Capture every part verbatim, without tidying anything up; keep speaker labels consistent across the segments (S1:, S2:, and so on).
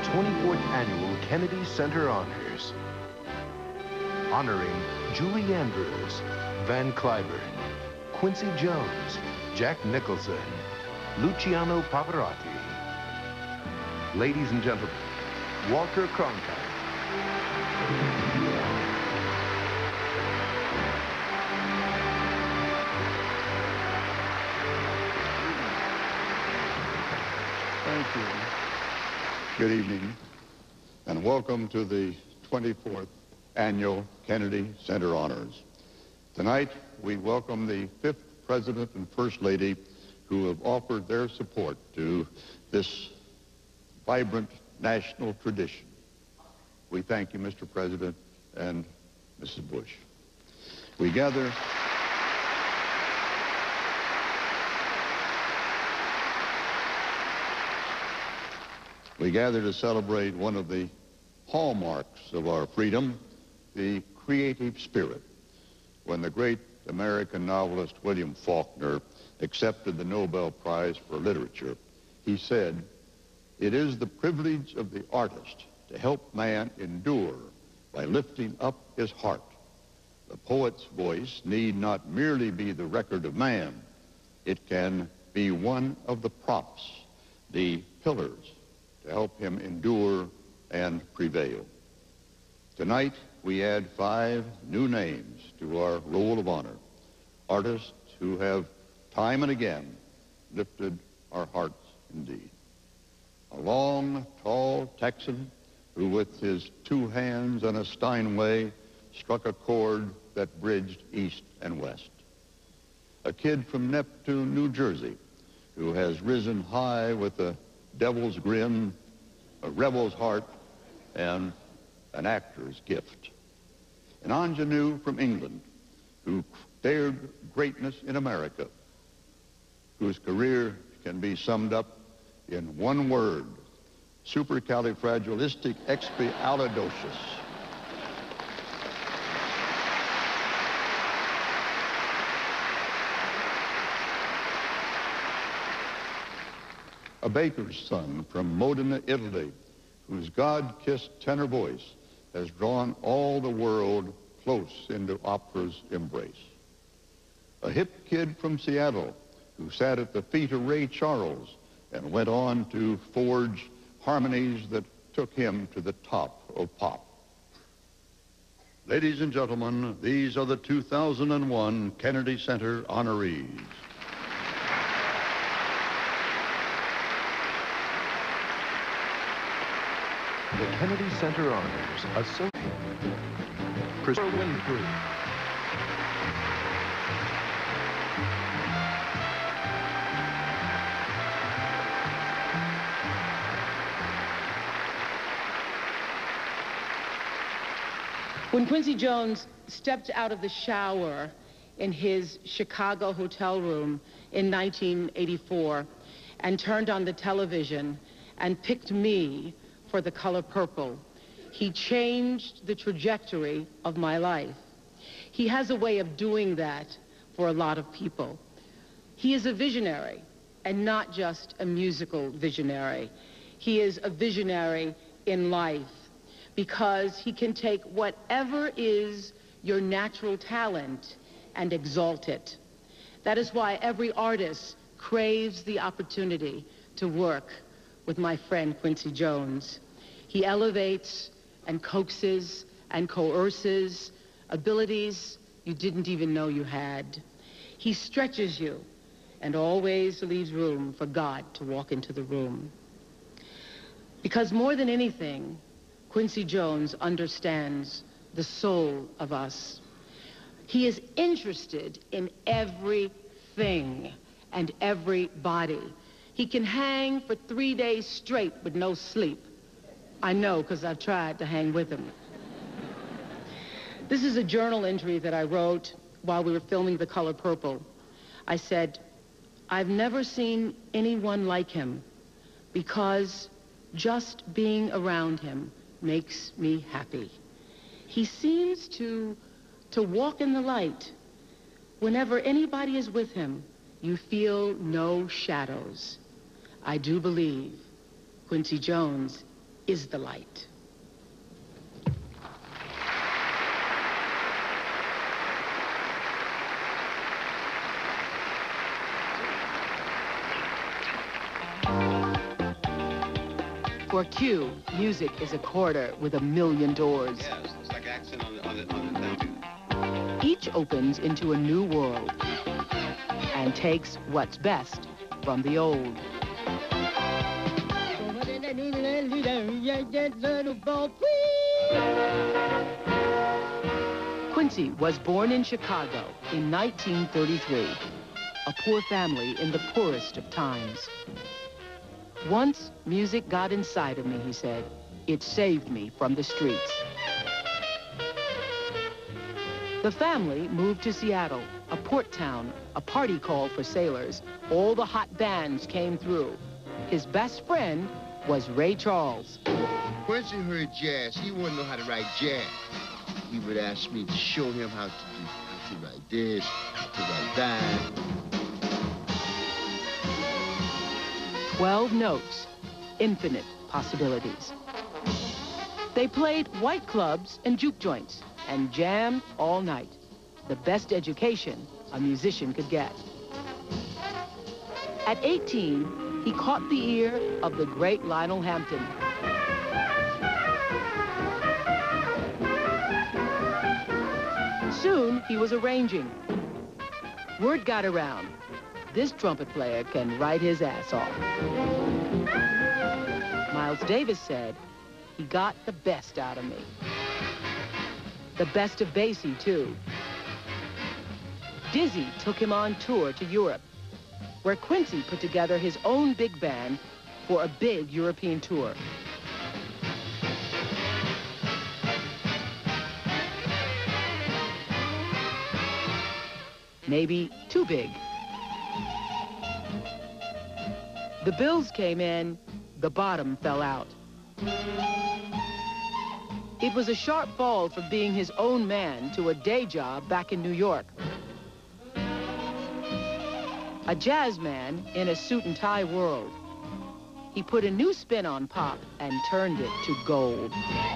S1: twenty-fourth Annual Kennedy Center Honors. Honoring Julie Andrews, Van Cliburn, Quincy Jones, Jack Nicholson, Luciano Pavarotti. Ladies and gentlemen, Walter Cronkite.
S2: Thank you. Good evening, and welcome to the twenty-fourth Annual Kennedy Center Honors. Tonight, we welcome the fifth President and First Lady who have offered their support to this vibrant national tradition. We thank you, Mister President and Missus Bush. We gather We gather to celebrate one of the hallmarks of our freedom, the creative spirit. When the great American novelist William Faulkner accepted the Nobel Prize for Literature, he said, "It is the privilege of the artist to help man endure by lifting up his heart. The poet's voice need not merely be the record of man. It can be one of the props, the pillars, to help him endure and prevail." Tonight, we add five new names to our roll of honor, artists who have time and again lifted our hearts indeed. A long, tall Texan who with his two hands and a Steinway struck a chord that bridged east and west. A kid from Neptune, New Jersey, who has risen high with a devil's grin, a rebel's heart, and an actor's gift. An ingenue from England who dared greatness in America, whose career can be summed up in one word: supercalifragilisticexpialidocious. A baker's son from Modena, Italy, whose God-kissed tenor voice has drawn all the world close into opera's embrace. A hip kid from Seattle who sat at the feet of Ray Charles and went on to forge harmonies that took him to the top of pop. Ladies and gentlemen, these are the two thousand one Kennedy Center honorees.
S1: The Kennedy Center Honors, Associate Christopher Winfrey.
S3: When Quincy Jones stepped out of the shower in his Chicago hotel room in nineteen eighty-four and turned on the television and picked me for The Color Purple, he changed the trajectory of my life. He has a way of doing that for a lot of people. He is a visionary, and not just a musical visionary. He is a visionary in life, because he can take whatever is your natural talent and exalt it. That is why every artist craves the opportunity to work with my friend Quincy Jones. He elevates and coaxes and coerces abilities you didn't even know you had. He stretches you and always leaves room for God to walk into the room. Because more than anything, Quincy Jones understands the soul of us. He is interested in everything and everybody. He can hang for three days straight with no sleep. I know, because I've tried to hang with him. This is a journal entry that I wrote while we were filming The Color Purple. I said, "I've never seen anyone like him, because just being around him makes me happy. He seems to, to walk in the light. Whenever anybody is with him, you feel no shadows. I do believe Quincy Jones is the light. For Q, music is a corridor with a million doors.
S4: Yes, it's like accent on the, on the, on the thing.
S3: Each opens into a new world and takes what's best from the old. Quincy was born in Chicago in nineteen thirty-three, a poor family in the poorest of times. Once music got inside of me, he said. It saved me from the streets. The family moved to Seattle, a port town, a party call for sailors. All the hot bands came through. His best friend was Ray Charles.
S5: Quincy heard jazz. He wanted to know how to write jazz. He would ask me to show him how to do, how to write this, how to write that.
S3: Twelve notes, infinite possibilities. They played white clubs and juke joints and jammed all night. The best education a musician could get. At eighteen, he caught the ear of the great Lionel Hampton. Soon, he was arranging. Word got around. This trumpet player can write his ass off. Miles Davis said, he got the best out of me. The best of Basie, too. Dizzy took him on tour to Europe, where Quincy put together his own big band for a big European tour. Maybe too big. The bills came in, the bottom fell out. It was a sharp fall from being his own man to a day job back in New York. A jazz man in a suit and tie world. He put a new spin on pop and turned it to gold.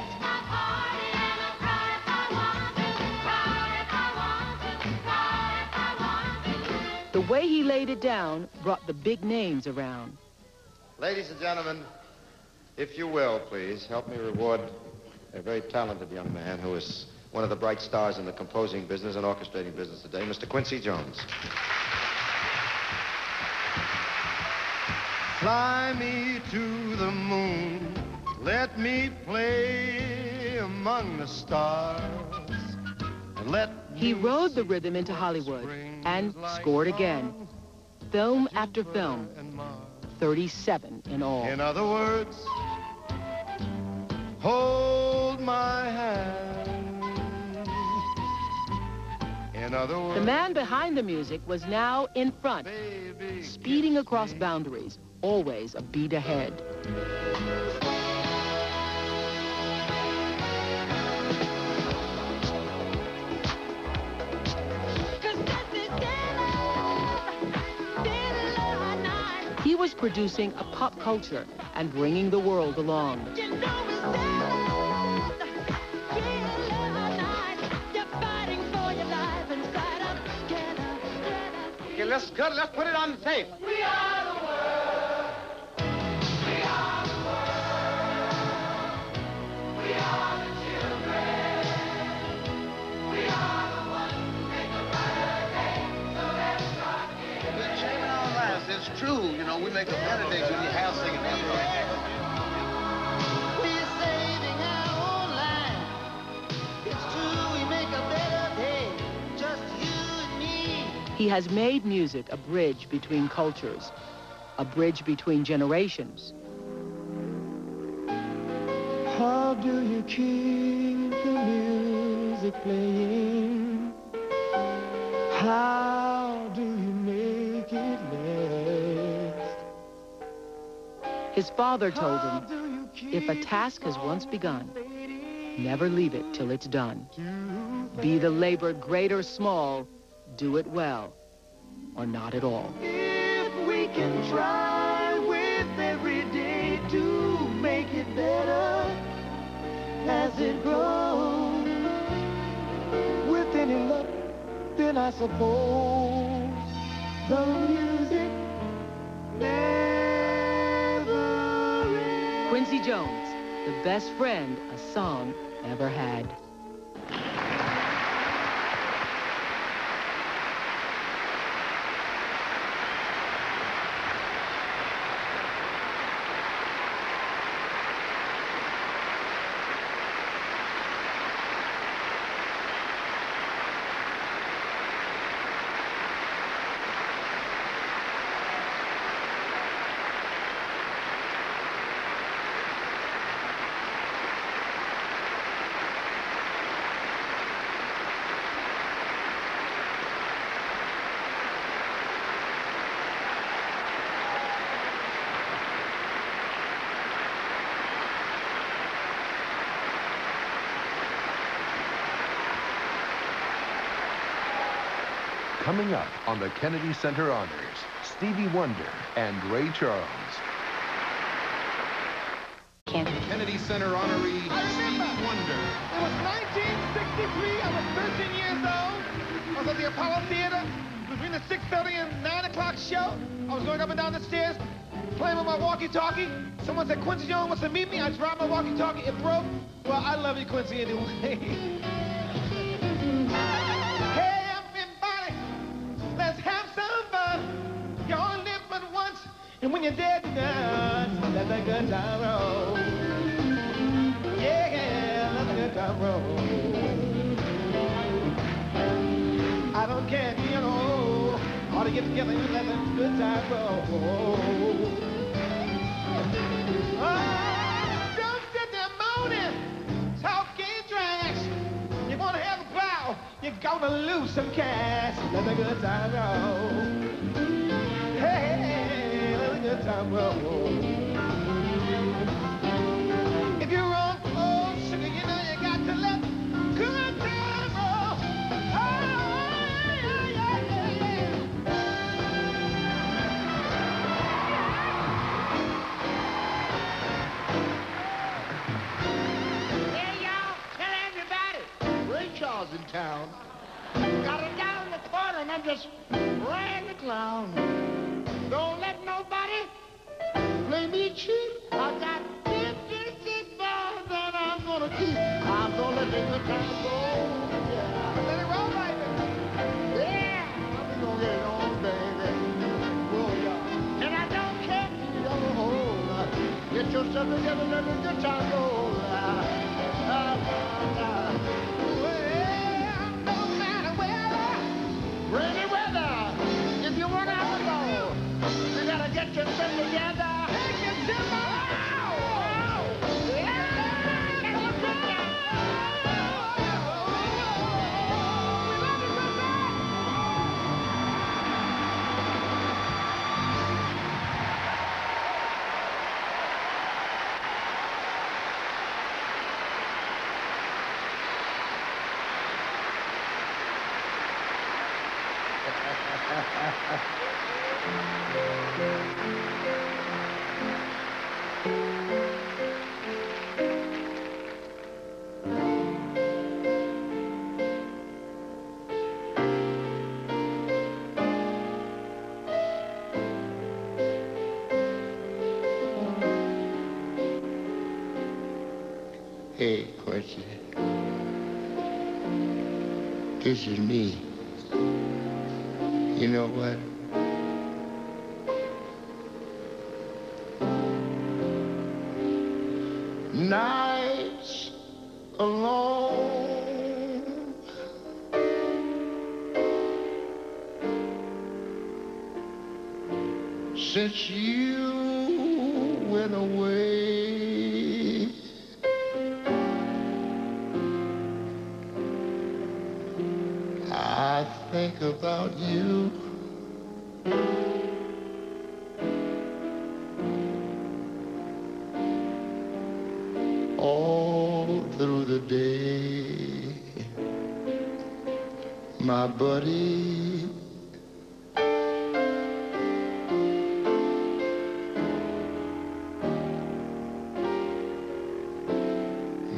S3: The way he laid it down brought the big names around.
S6: Ladies and gentlemen, if you will, please, help me reward a very talented young man who is one of the bright stars in the composing business and orchestrating business today, Mister Quincy Jones.
S7: Fly me to the moon, let me play among the stars, and let
S3: He rode the rhythm into Hollywood and scored again. Film after film, thirty-seven in all.
S7: In other words, hold my hand. In other words,
S3: The man behind the music was now in front,
S7: baby,
S3: speeding across boundaries, always a beat ahead. He was producing a pop culture and bringing the world along.
S4: Okay, let's cut. Let's put it on the tape.
S8: We are the world. We are the world. We are the children. We are the ones who make a brighter day. So let's rock it.
S4: We're shaving our lives. It's true. You know, we make a better day when you have singing that right.
S8: We're saving our own lives. It's true, we make a better day. Just you and me.
S3: He has made music a bridge between cultures, a bridge between generations.
S7: how do you keep the music playing? How do you make it last?
S3: His father told him, if a task has once begun, never leave it till it's done. Be the labor great or small, do it well, or not at all.
S7: If we can try with every day to make it better.
S9: it grows. With any luck, then I suppose the music never ends.
S3: Quincy Jones, the best friend a song ever had.
S1: Coming up on the Kennedy Center Honors, Stevie Wonder and Ray Charles. Kennedy Center honoree, Stevie Wonder.
S10: It was nineteen sixty-three. I was thirteen years old. I was at the Apollo Theater between the six thirty and nine o'clock show. I was going up and down the stairs, playing with my walkie-talkie. Someone said, Quincy Jones wants to meet me. I dropped my walkie-talkie. It broke. Well, I love you, Quincy, anyway. And when you're dead, you're done. Let the good time roll. Yeah, yeah, let the good time roll. I don't care, you know. Ought to get together and let the good time roll. Oh, don't sit there moaning, talking trash. You're gonna have a plow. You're gonna lose some cash. Let the good time roll. Hey. Good time roll. If you're on old sugar, you know you got to let good time roll. Oh, yeah, yeah, yeah, yeah. Hey, y'all, tell everybody. Ray Charles in town. Got it down in the corner and I'm just ran the clown. Don't let nobody play me cheap. I got fifty-six dollars that I'm gonna keep. I'm gonna let the good time go. Yeah. Let it roll, baby. Yeah. I'm gonna get it on, baby. Oh, yeah. And I don't care if you don't hold. Get yourself together, let the good time go. Uh, uh, uh, uh. Well, no matter weather, rainy weather, if you want to have a ball, you gotta get yourself together. Take yourself out. Hey, Quincy. This is me. You know what? Nights alone, since you went away, I think about you all through the day, my buddy.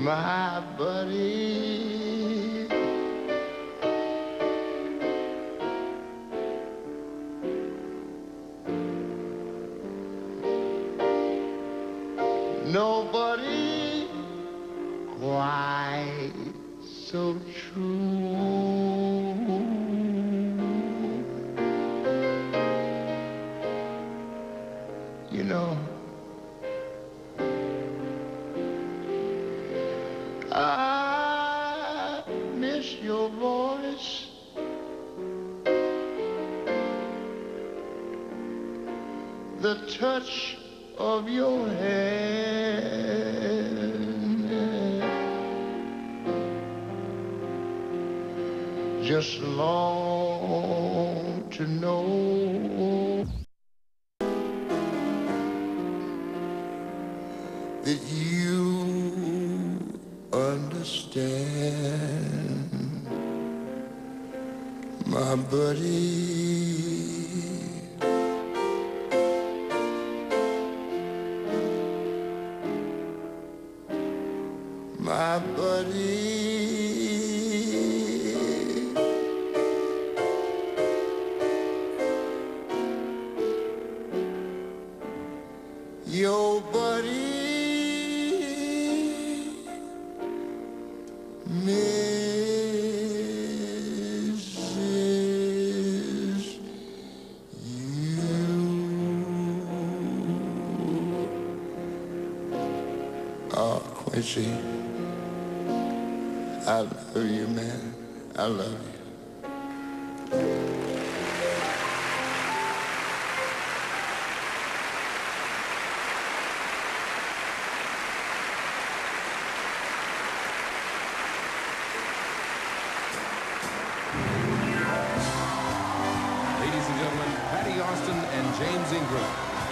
S5: my buddy. Nobody quite so true. You know, I miss your voice. The touch of your hand. Just long to know that you understand, my buddy. My buddy. Your buddy misses you. Oh, Quincy, I love you, man. I love you.
S1: Ladies and gentlemen, Patty Austin and James Ingram.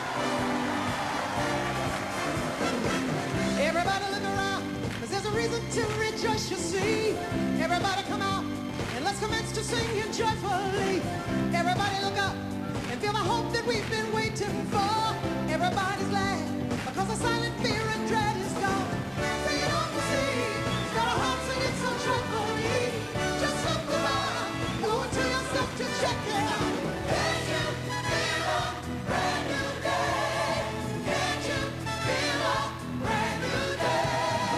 S9: Everybody look around, 'cause there's a reason to rejoice, you see. Everybody come out, and let's commence to sing here joyfully. Everybody look up, and feel the hope that we've been waiting for. Everybody's glad, because the silent fear and dread is gone. Sing it on the sea, got a heart singing so joyfully. Just look around, go into yourself to check it out. Can't you feel a brand new day? Can't you feel a brand new day?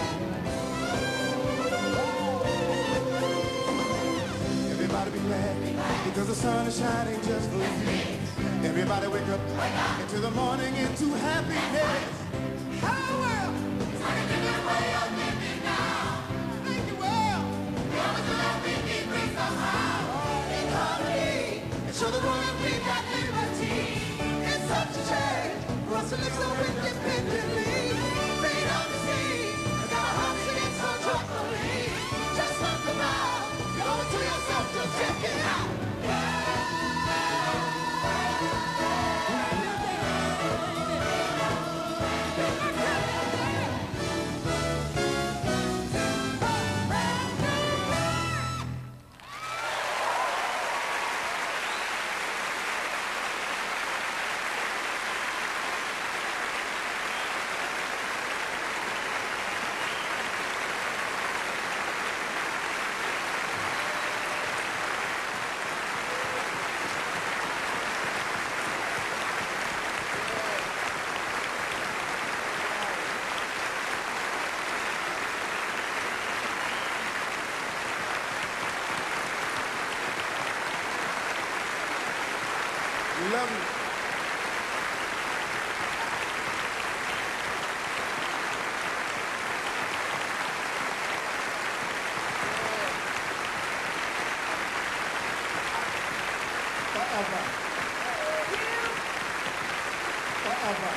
S11: Everybody be glad, because the sun is shining just for you. Everybody wake up, into the morning, into happiness. How well? It's like a different way of living now. Thank you, well. The only thing that we need brings somehow. In harmony, and show the world we got liberty. It's such a change for us to live so independently. Freedom on the sea, I got a heart singing so joyfully. Just look around, you owe it to yourself to check it out. We love you. Forever. Forever.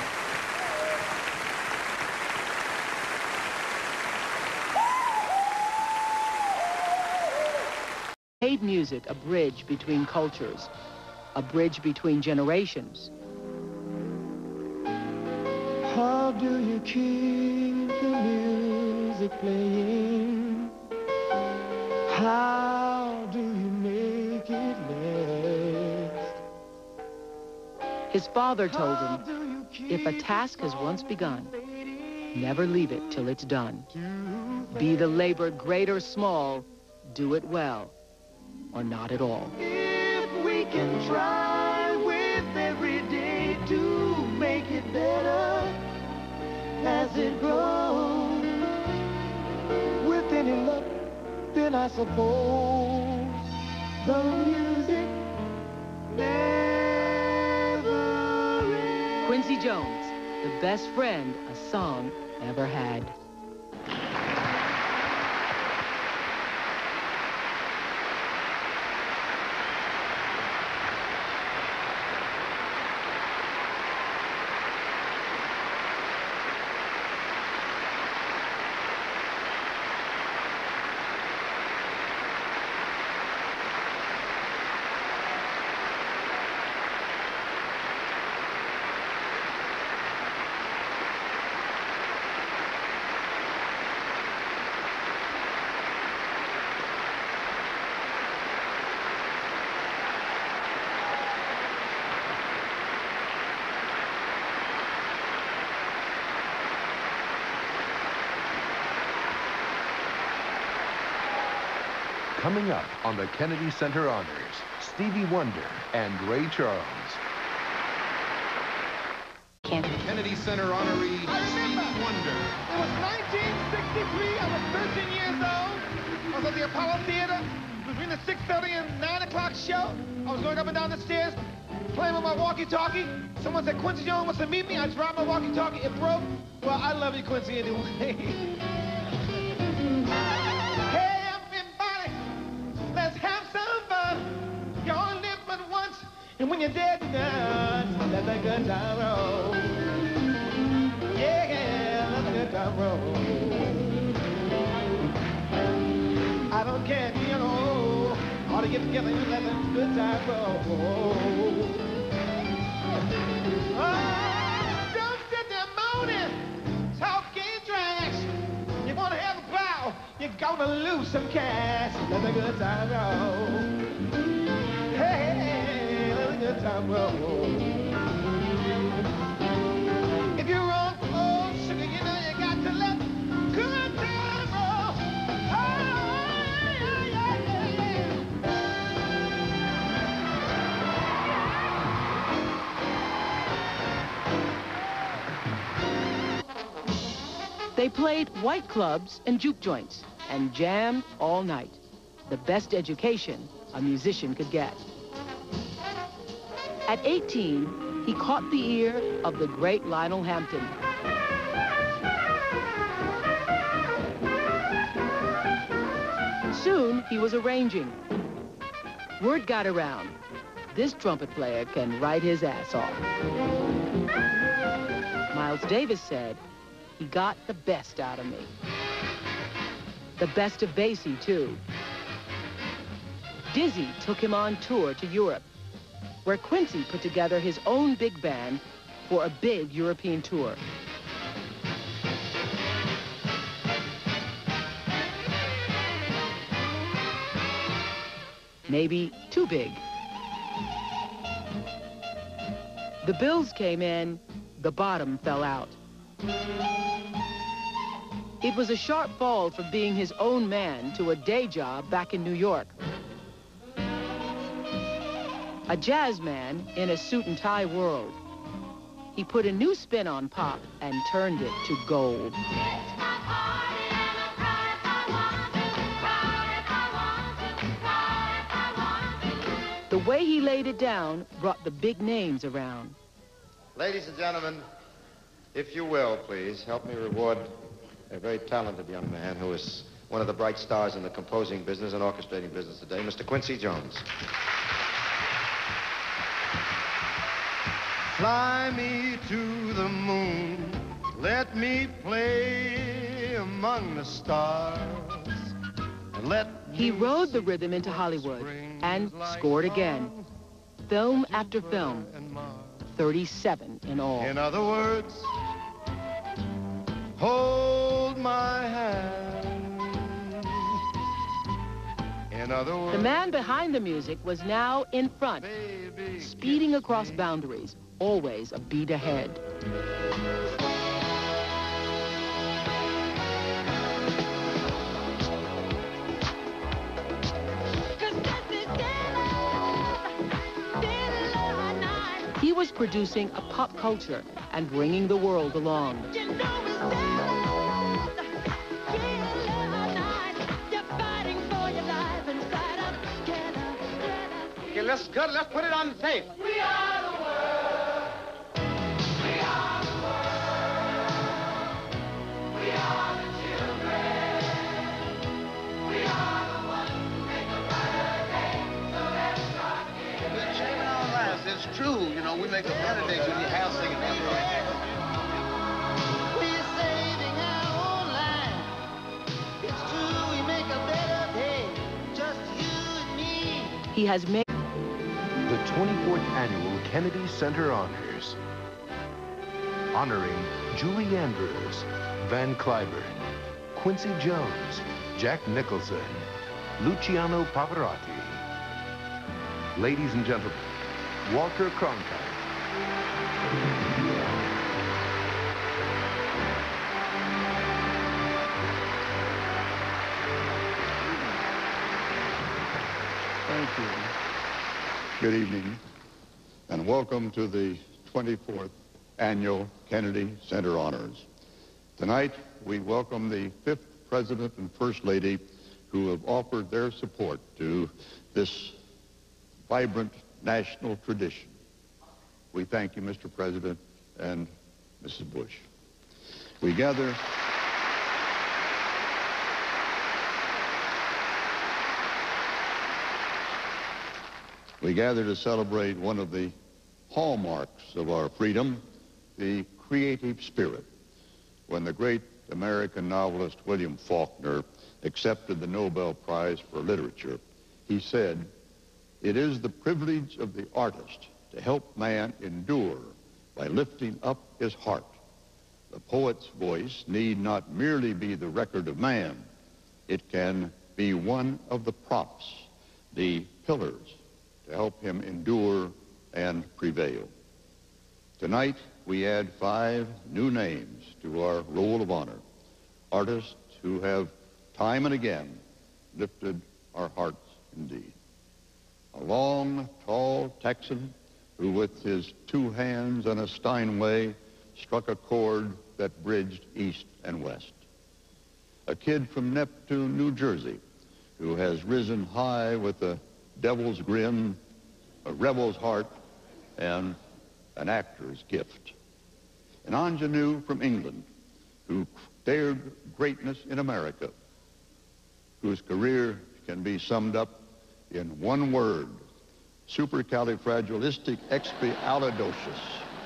S3: Made music a bridge between cultures, a bridge between generations.
S9: How do you keep the music playing? How do you make it last?
S3: His father told him, if a task has once begun, Never leave it till it's done. Be the labor great or small, do it well, or not at all.
S8: If we can try with every day to make it better as it grows, with any luck, then I suppose the music never ends.
S3: Quincy Jones, the best friend a song ever had.
S1: Coming up on the Kennedy Center Honors, Stevie Wonder and Ray Charles. Kennedy Center honoree, Stevie Wonder.
S10: It was nineteen sixty-three. I was thirteen years old. I was at the Apollo Theater between the six thirty and nine o'clock show. I was going up and down the stairs, playing with my walkie-talkie. Someone said, Quincy Jones wants to meet me. I dropped my walkie-talkie. It broke. Well, I love you, Quincy, anyway. Hey, everybody, let's have some fun. You only live but once, and when you're dead, you're done. Let the good time roll. Yeah, yeah, let the good time roll. I don't care, you know, all to get together and let the good time roll. Oh, don't sit there moaning, talking trash. You want to have a plow, you're gonna lose some cash. Let the good time roll. Hey, let the good time roll. If you're on old sugar, you know you got to let good time roll. Oh, yeah, yeah, yeah, yeah.
S3: They played white clubs and juke joints and jammed all night. The best education a musician could get. At eighteen, he caught the ear of the great Lionel Hampton. Soon, he was arranging. Word got around. This trumpet player can write his ass off. Miles Davis said, he got the best out of me. The best of Basie, too. Dizzy took him on tour to Europe, where Quincy put together his own big band for a big European tour. Maybe too big. The bills came in, the bottom fell out. It was a sharp fall from being his own man to a day job back in New York. A jazz man in a suit and tie world. He put a new spin on pop and turned it to gold. The way he laid it down brought the big names around.
S6: Ladies and gentlemen, if you will, please, help me reward a very talented young man who is one of the bright stars in the composing business and orchestrating business today, Mister Quincy Jones.
S7: Fly me to the moon, let me play among the stars, and let
S3: He rode the rhythm into Hollywood and scored again. Film after film, thirty-seven in all.
S7: In other words, hold my hand. In other words,
S3: The man behind the music was now in front, speeding across boundaries, always a beat ahead. producing a pop culture and bringing the world along.
S4: Okay, let's go. Let's put it on the tape.
S8: We are the world. We are the world. We are the children. We are the ones who make a brighter day. So let's rock it.
S4: We're shaving our lives. It's true. You know, we make a better day when you have singing after all.
S10: We're saving our own lives. It's true, we make a better day. Just you and me.
S3: He has made
S1: The twenty-fourth Annual Kennedy Center Honors, honoring Julie Andrews, Van Cliburn, Quincy Jones, Jack Nicholson, Luciano Pavarotti. Ladies and gentlemen, Walter Cronkite.
S2: Thank you. Good evening, and welcome to the twenty-fourth Annual Kennedy Center Honors. Tonight, we welcome the fifth President and First Lady who have offered their support to this vibrant national tradition. We thank you, Mister President and Missus Bush. We gather... We gather to celebrate one of the hallmarks of our freedom, the creative spirit. When the great American novelist William Faulkner accepted the Nobel Prize for Literature, he said, "It is the privilege of the artist to help man endure by lifting up his heart. The poet's voice need not merely be the record of man. It can be one of the props, the pillars, to help him endure and prevail." Tonight, we add five new names to our roll of honor, artists who have time and again lifted our hearts indeed. A long, tall Texan who with his two hands and a Steinway struck a chord that bridged east and west. A kid from Neptune, New Jersey, who has risen high with a devil's grin, a rebel's heart, and an actor's gift. An ingenue from England who dared greatness in America, whose career can be summed up in one word: supercalifragilisticexpialidocious.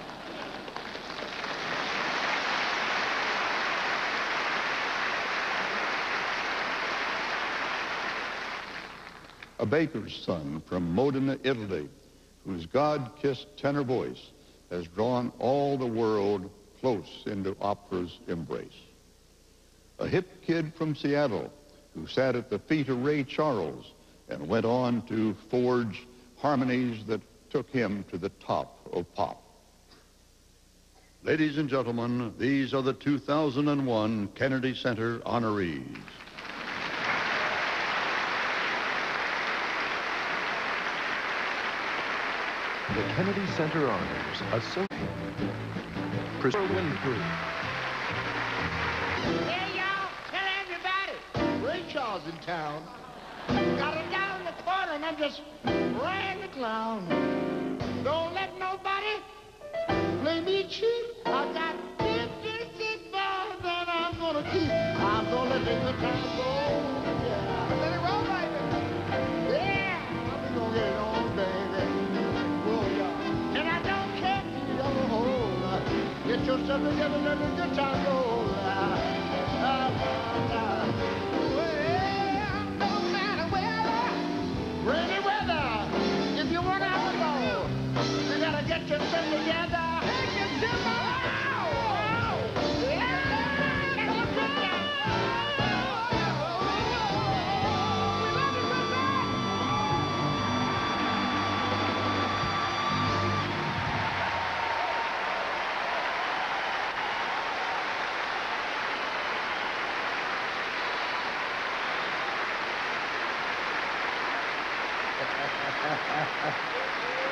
S2: A baker's son from Modena, Italy, whose God-kissed tenor voice has drawn all the world close into opera's embrace. A hip kid from Seattle who sat at the feet of Ray Charles and went on to forge harmonies that took him to the top of pop. Ladies and gentlemen, these are the two thousand one Kennedy Center honorees.
S1: The Kennedy Center Honors, associate Priscilla Winfrey.
S10: Hey, y'all, tell everybody, Ray Charles in town. Got it down in the corner and I'm just ran the clown. Don't let nobody play me cheap. I got fifty-six dollars that I'm gonna keep. I'm gonna let the good time go. Yeah, let it roll, baby. Yeah, I'm gonna get it on, baby. Whoa, y'all. And I don't care if you don't hold. Get yourself together, let the good time go. Uh, uh, uh, well, no matter weather, rainy weather, if you want out to go, you gotta get yourself together. Take your timber out. Yeah, that's a good time. We love you, brother.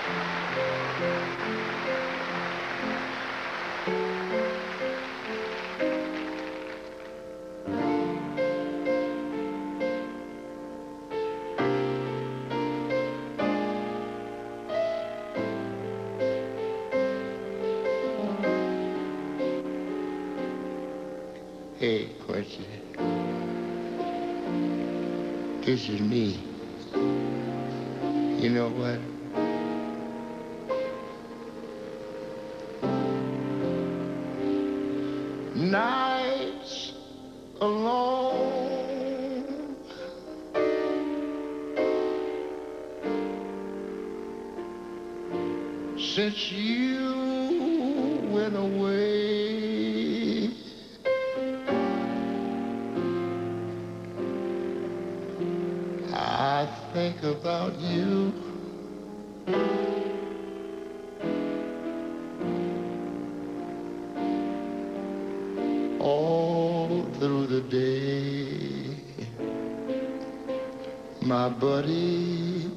S5: Hey, Quincy. This is me. You know what? Nights alone, since you went away, I think about you. All through the day, my buddy.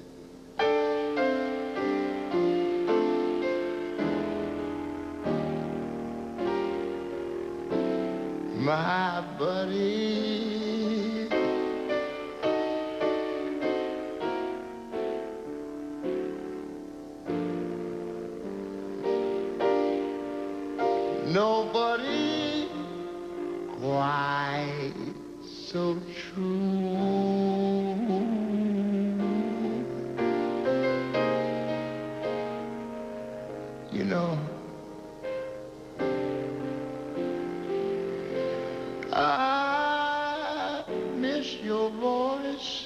S5: My buddy. Nobody quite so true. You know, I miss your voice.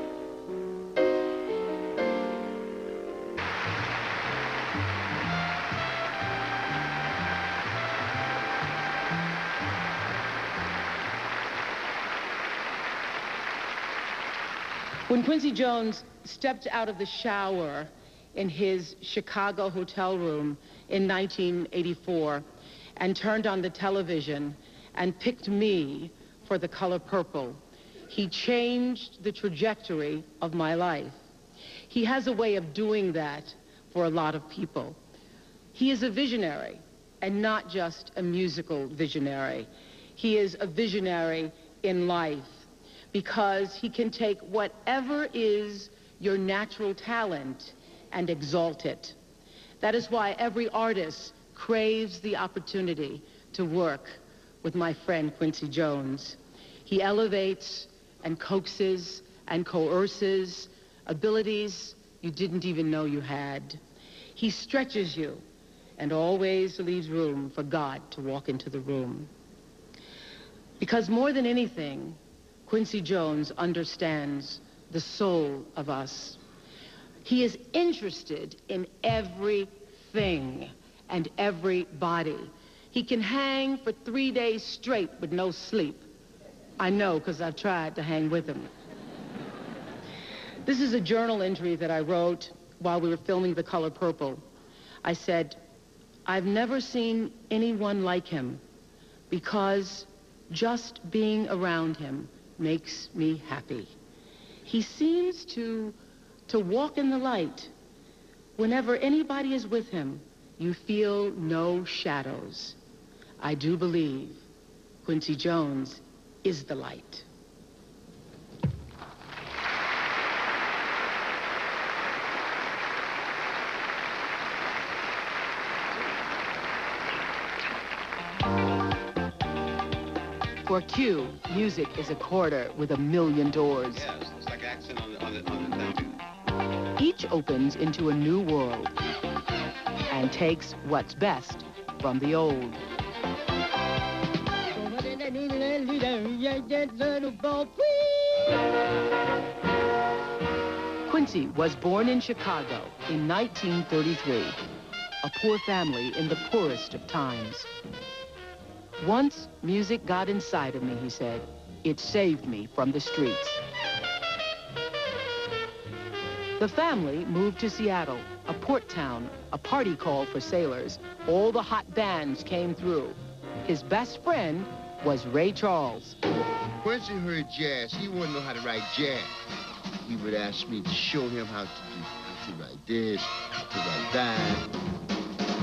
S3: When Quincy Jones stepped out of the shower in his Chicago hotel room in nineteen eighty-four and turned on the television and picked me for The Color Purple, he changed the trajectory of my life. He has a way of doing that for a lot of people. He is a visionary, and not just a musical visionary. He is a visionary in life, because he can take whatever is your natural talent and exalt it. That is why every artist craves the opportunity to work with my friend Quincy Jones. He elevates and coaxes and coerces abilities you didn't even know you had. He stretches you and always leaves room for God to walk into the room. Because more than anything, Quincy Jones understands the soul of us. He is interested in everything and everybody. He can hang for three days straight with no sleep. I know, because I've tried to hang with him. This is a journal entry that I wrote while we were filming The Color Purple. I said, I've never seen anyone like him, because just being around him makes me happy. He seems to, to walk in the light. Whenever anybody is with him, you feel no shadows. I do believe Quincy Jones is the light. For Q, music is a corridor with a million doors.
S12: Yes, it's like accent on the, on the, on the thank you.
S3: Each opens into a new world and takes what's best from the old. Quincy was born in Chicago in nineteen thirty-three, a poor family in the poorest of times. Once music got inside of me, he said. It saved me from the streets. The family moved to Seattle, a port town, a party call for sailors. All the hot bands came through. His best friend was Ray Charles.
S5: Quincy heard jazz. He wanted to know how to write jazz. He would ask me to show him how to do, how to to write this, how to write that.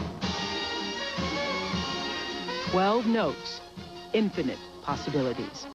S3: twelve notes, infinite possibilities.